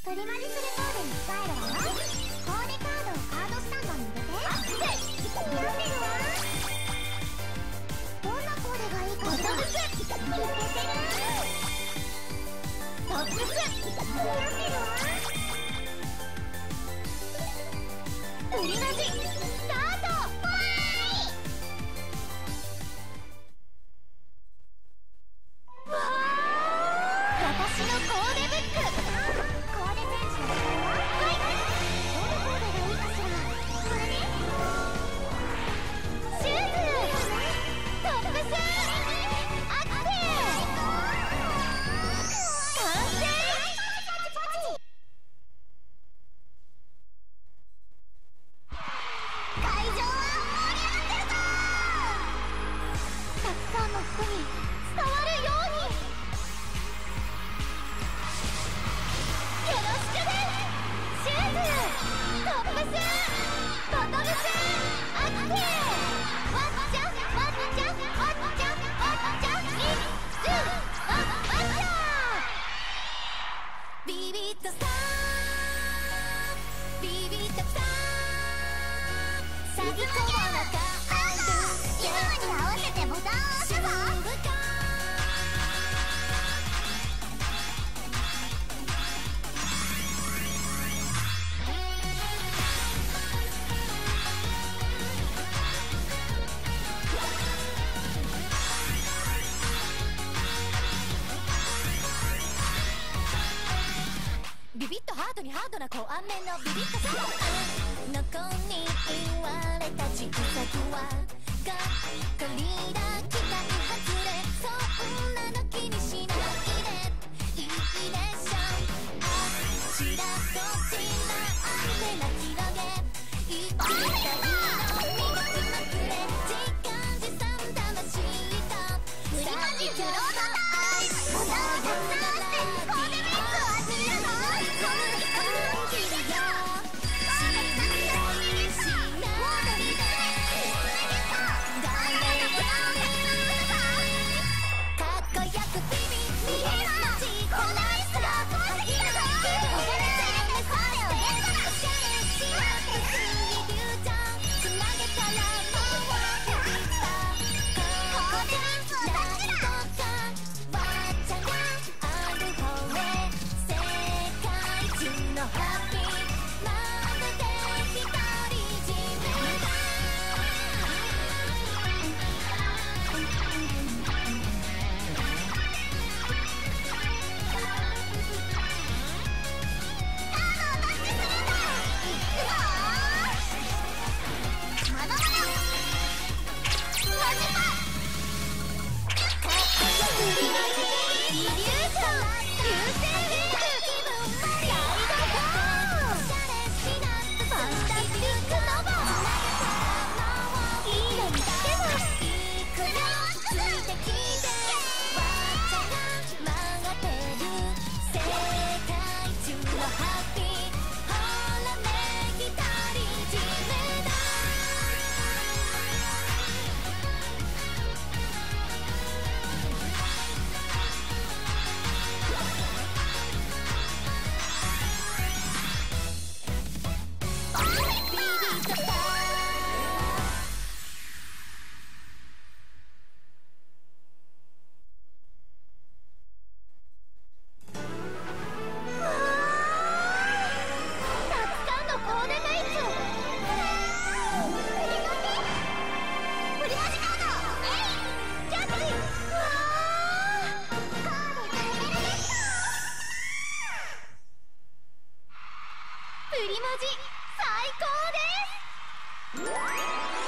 プリマジするコーデに使えるわよ。コーデカードをカードスタンドに入れてやってるわ。どんなコーデがいいかしら。いけてる。トップスやってるわ。プリマジスタート。わーい。私のコーデブック。コーデチェンジの仕方は？はい。どのコーデがいいかしら。これね。シューズ。トップス。アクセ。完成。会場は盛り上がってるぞ。たくさんの人に伝わるように。よろしくね。シューズ、トップス、ボトムス、アクセ。ワッチャワッチャワッチャワッチャイッツワッチャ。ビビッとさビビッとさ最高のカード。ユーに合わせてボタンを押すぞ。ビビッとハートにハードな高安面のビビッとさの子に言われた小さくはがっかりだ期待外れ。そんなの気にしないでいいでしょ。あちらこちらアンテナ広げ行きたいの磨きまくれ。時間持参魂とプリマジクロードタイム。ボタンをたくさん押してコーデメイクを当てるの。この日からきるよ。プリマジ最高です。